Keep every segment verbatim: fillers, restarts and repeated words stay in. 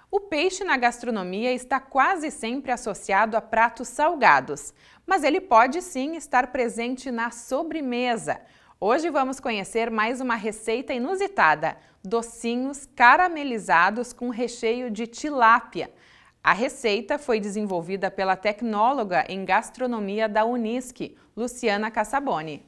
O peixe na gastronomia está quase sempre associado a pratos salgados, mas ele pode sim estar presente na sobremesa. Hoje vamos conhecer mais uma receita inusitada, docinhos caramelizados com recheio de tilápia. A receita foi desenvolvida pela tecnóloga em gastronomia da Unisc, Luciana Cassaboni.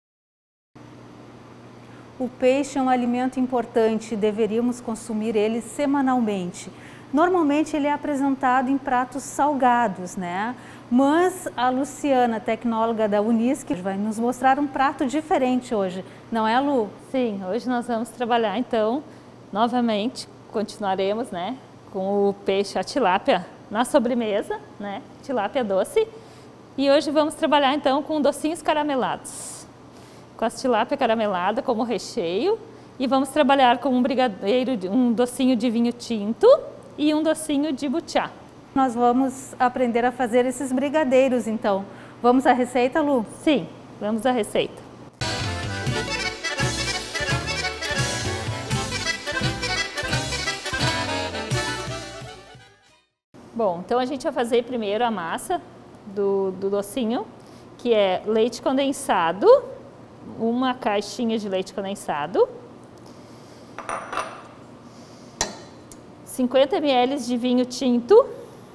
O peixe é um alimento importante e deveríamos consumir ele semanalmente. Normalmente ele é apresentado em pratos salgados, né? Mas a Luciana, tecnóloga da Unisc, vai nos mostrar um prato diferente hoje, não é, Lu? Sim, hoje nós vamos trabalhar então, novamente, continuaremos, né, com o peixe, a tilápia na sobremesa, né, tilápia doce. E hoje vamos trabalhar então com docinhos caramelados, com a tilápia caramelada como recheio. E vamos trabalhar com um brigadeiro, um docinho de vinho tinto e um docinho de butiá. Nós vamos aprender a fazer esses brigadeiros, então. Vamos à receita, Lu? Sim, vamos à receita. Bom, então a gente vai fazer primeiro a massa do, do docinho, que é leite condensado, uma caixinha de leite condensado, cinquenta mililitros de vinho tinto,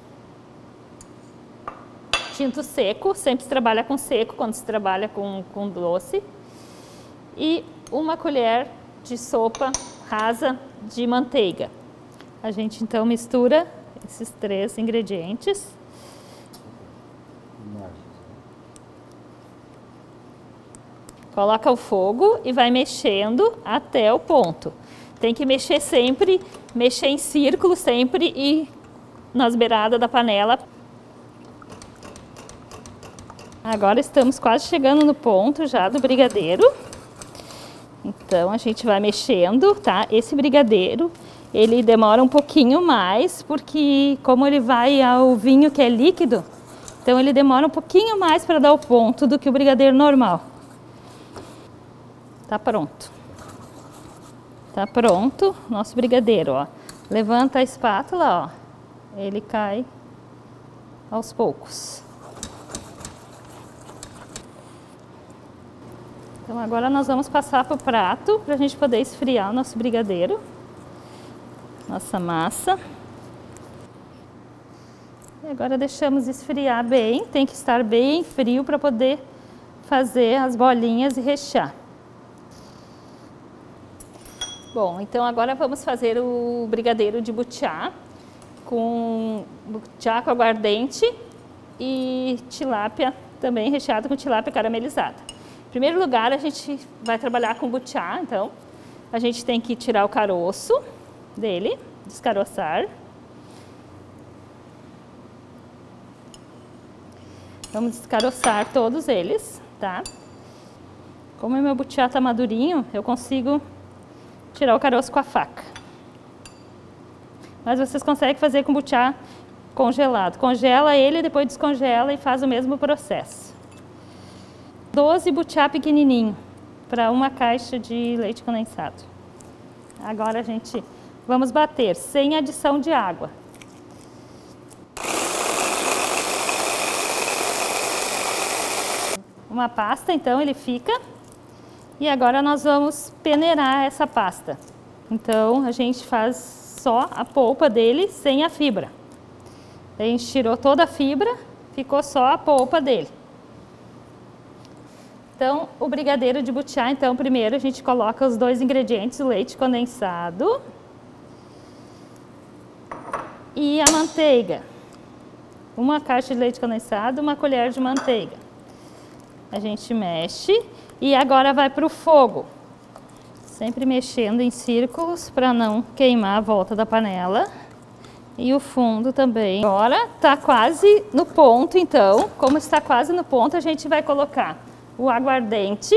tinto seco, sempre se trabalha com seco quando se trabalha com, com doce, e uma colher de sopa rasa de manteiga. A gente então mistura esses três ingredientes. Coloca o fogo e vai mexendo até o ponto. Tem que mexer sempre, mexer em círculo sempre e nas beiradas da panela. Agora estamos quase chegando no ponto já do brigadeiro. Então a gente vai mexendo, tá? Esse brigadeiro, ele demora um pouquinho mais, porque como ele vai ao vinho que é líquido, então ele demora um pouquinho mais para dar o ponto do que o brigadeiro normal. Tá pronto. Tá pronto nosso brigadeiro, ó. Levanta a espátula, ó. Ele cai aos poucos. Então agora nós vamos passar para o prato para a gente poder esfriar o nosso brigadeiro. Nossa massa. E agora deixamos esfriar bem, tem que estar bem frio para poder fazer as bolinhas e rechear. Bom, então agora vamos fazer o brigadeiro de butiá, com butiá com aguardente e tilápia também recheado com tilápia caramelizada. Em primeiro lugar, a gente vai trabalhar com butiá, então a gente tem que tirar o caroço dele, descaroçar. Vamos descaroçar todos eles, tá? Como o meu butiá tá madurinho, eu consigo tirar o caroço com a faca. Mas vocês conseguem fazer com butiá congelado. Congela ele, depois descongela e faz o mesmo processo. doze butiá pequenininho para uma caixa de leite condensado. Agora a gente vamos bater sem adição de água. Uma pasta, então ele fica. E agora nós vamos peneirar essa pasta. Então a gente faz só a polpa dele sem a fibra. A gente tirou toda a fibra, ficou só a polpa dele. Então o brigadeiro de butiá, então primeiro a gente coloca os dois ingredientes, o leite condensado e a manteiga. Uma caixa de leite condensado, uma colher de manteiga. A gente mexe. E agora vai para o fogo, sempre mexendo em círculos para não queimar a volta da panela. E o fundo também. Agora está quase no ponto, então, como está quase no ponto, a gente vai colocar o aguardente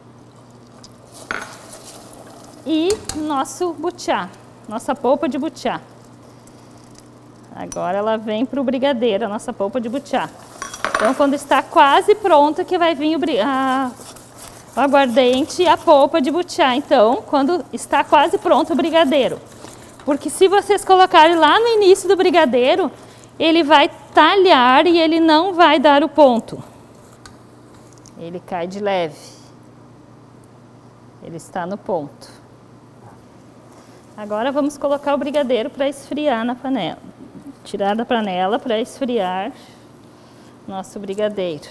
e nosso butiá, nossa polpa de butiá. Agora ela vem para o brigadeiro, a nossa polpa de butiá. Então quando está quase pronto que vai vir o brigadeiro. O aguardente e a polpa de butiá. Então, quando está quase pronto o brigadeiro, Porque se vocês colocarem lá no início do brigadeiro, ele vai talhar e ele não vai dar o ponto. Ele cai de leve. Ele está no ponto. Agora vamos colocar o brigadeiro para esfriar na panela. Tirar da panela para esfriar nosso brigadeiro.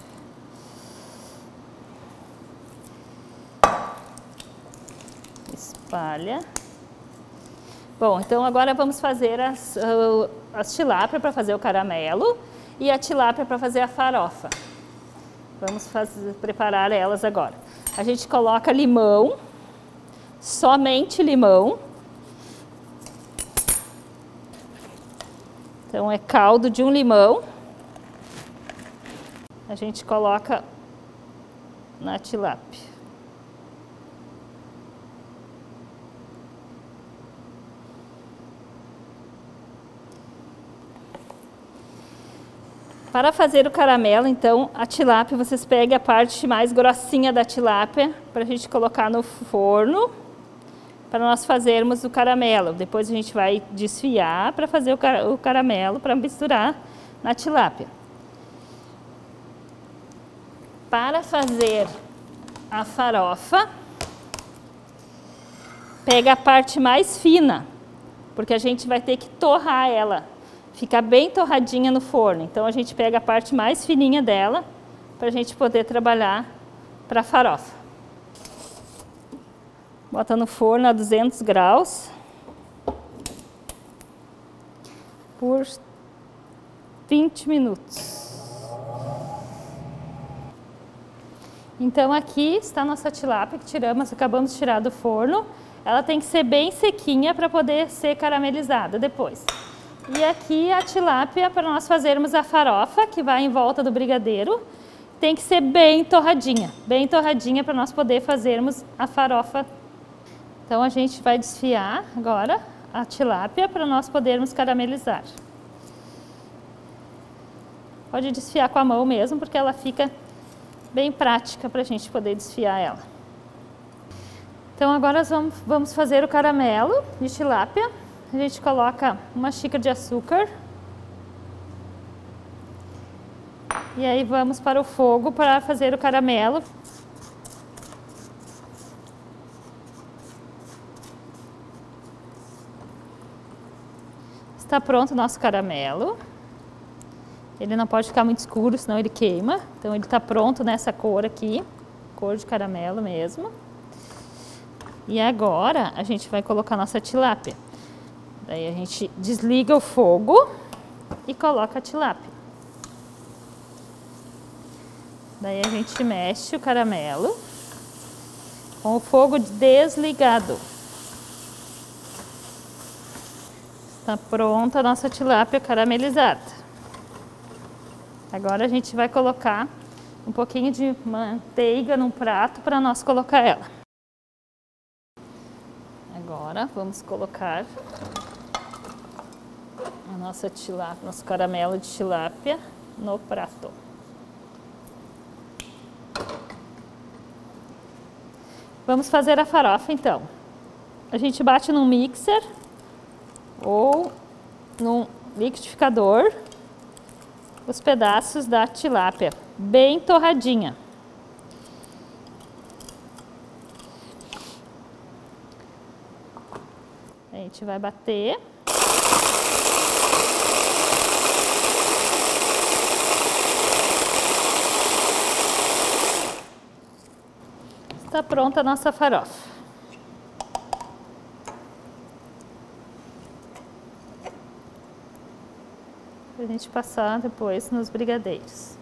Espalha. Bom, então agora vamos fazer as, uh, as tilápia para fazer o caramelo e a tilápia para fazer a farofa. Vamos fazer, preparar elas agora. A gente coloca limão, somente limão. Então é caldo de um limão. A gente coloca na tilápia. Para fazer o caramelo, então, a tilápia, vocês pegam a parte mais grossinha da tilápia para a gente colocar no forno, para nós fazermos o caramelo. Depois a gente vai desfiar para fazer o, car o caramelo, para misturar na tilápia. Para fazer a farofa, pega a parte mais fina, porque a gente vai ter que torrar ela. Fica bem torradinha no forno. Então a gente pega a parte mais fininha dela para a gente poder trabalhar para a farofa. Bota no forno a duzentos graus por vinte minutos. Então aqui está a nossa tilápia que tiramos, acabamos de tirar do forno. Ela tem que ser bem sequinha para poder ser caramelizada depois. E aqui a tilápia para nós fazermos a farofa, que vai em volta do brigadeiro, tem que ser bem torradinha, bem torradinha para nós poder fazermos a farofa. Então a gente vai desfiar agora a tilápia para nós podermos caramelizar. Pode desfiar com a mão mesmo, porque ela fica bem prática para a gente poder desfiar ela. Então agora nós vamos, vamos fazer o caramelo de tilápia. A gente coloca uma xícara de açúcar. E aí vamos para o fogo para fazer o caramelo. Está pronto o nosso caramelo. Ele não pode ficar muito escuro, senão ele queima. Então ele está pronto nessa cor aqui, cor de caramelo mesmo. E agora a gente vai colocar nossa tilápia. Daí a gente desliga o fogo e coloca a tilápia. Daí a gente mexe o caramelo com o fogo desligado. Está pronta a nossa tilápia caramelizada. Agora a gente vai colocar um pouquinho de manteiga num prato para nós colocar ela. Agora vamos colocar a nossa tilápia, nosso caramelo de tilápia no prato. Vamos fazer a farofa então. A gente bate num mixer ou num liquidificador os pedaços da tilápia, bem torradinha. A gente vai bater. Está pronta a nossa farofa. Para a gente passar depois nos brigadeiros.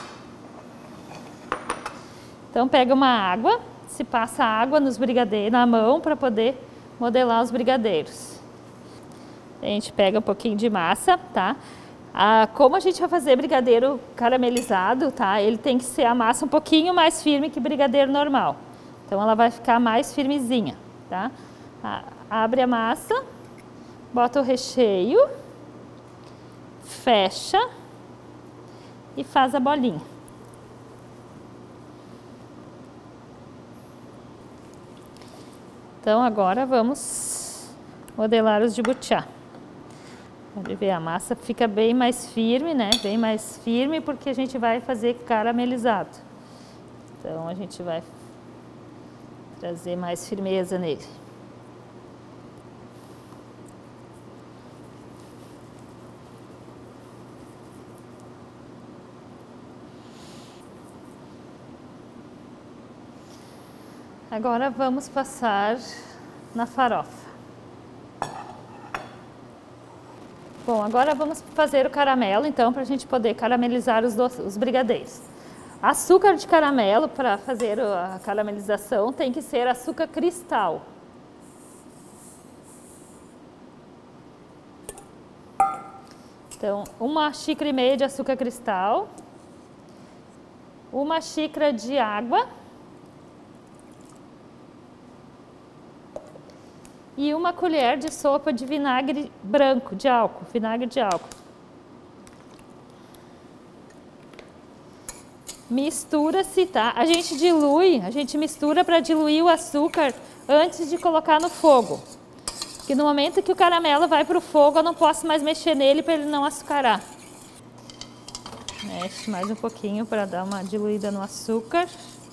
Então pega uma água, se passa água nos brigadeiros na mão para poder modelar os brigadeiros. A gente pega um pouquinho de massa, tá? Ah, como a gente vai fazer brigadeiro caramelizado, tá? Ele tem que ser a massa um pouquinho mais firme que brigadeiro normal. Então ela vai ficar mais firmezinha, tá? Ah, abre a massa, bota o recheio, fecha e faz a bolinha. Então agora vamos modelar os de butiá. Pode ver, a massa fica bem mais firme, né? Bem mais firme porque a gente vai fazer caramelizado. Então a gente vai trazer mais firmeza nele. Agora vamos passar na farofa. Bom, agora vamos fazer o caramelo, então, para a gente poder caramelizar os, doces, os brigadeiros. Açúcar de caramelo, para fazer a caramelização, tem que ser açúcar cristal. Então, uma xícara e meia de açúcar cristal, uma xícara de água e uma colher de sopa de vinagre branco, de álcool, vinagre de álcool. Mistura-se, tá? A gente dilui, a gente mistura para diluir o açúcar antes de colocar no fogo. Porque no momento que o caramelo vai para o fogo, eu não posso mais mexer nele para ele não açucarar. Mexe mais um pouquinho para dar uma diluída no açúcar.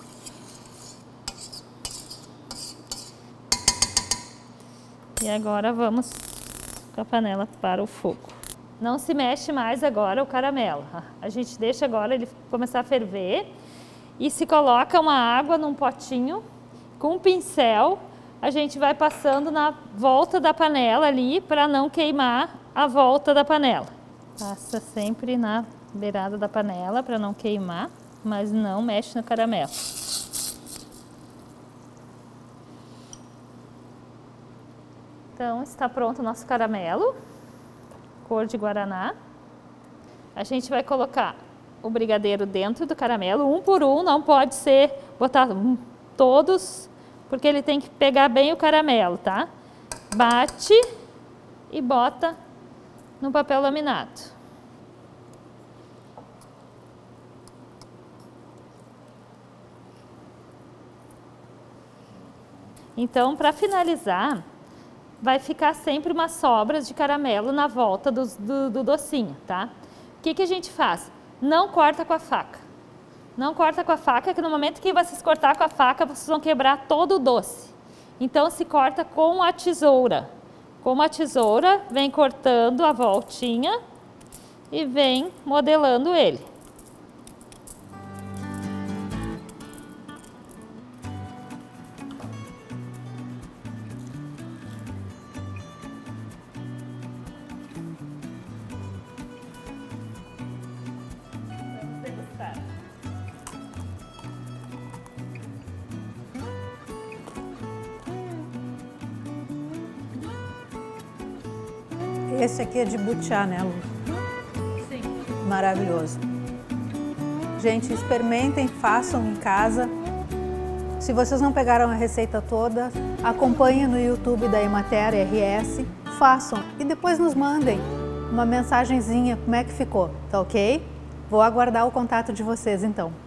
E agora vamos com a panela para o fogo. Não se mexe mais agora o caramelo. A gente deixa agora ele começar a ferver e se coloca uma água num potinho com um pincel. A gente vai passando na volta da panela ali para não queimar a volta da panela. Passa sempre na beirada da panela para não queimar, mas não mexe no caramelo. Então, está pronto o nosso caramelo, cor de guaraná. A gente vai colocar o brigadeiro dentro do caramelo, um por um, não pode ser botar todos, porque ele tem que pegar bem o caramelo, tá? Bate e bota no papel laminado. Então, para finalizar, vai ficar sempre umas sobras de caramelo na volta do, do, do docinho, tá? O que que a gente faz? Não corta com a faca. Não corta com a faca, que no momento que vocês cortar com a faca, vocês vão quebrar todo o doce. Então, se corta com a tesoura. Com a tesoura, vem cortando a voltinha e vem modelando ele. Esse aqui é de butiá, né, Lu? Sim. Maravilhoso. Gente, experimentem, façam em casa. Se vocês não pegaram a receita toda, acompanhem no YouTube da Emater R S, façam e depois nos mandem uma mensagenzinha como é que ficou, tá ok? Vou aguardar o contato de vocês então.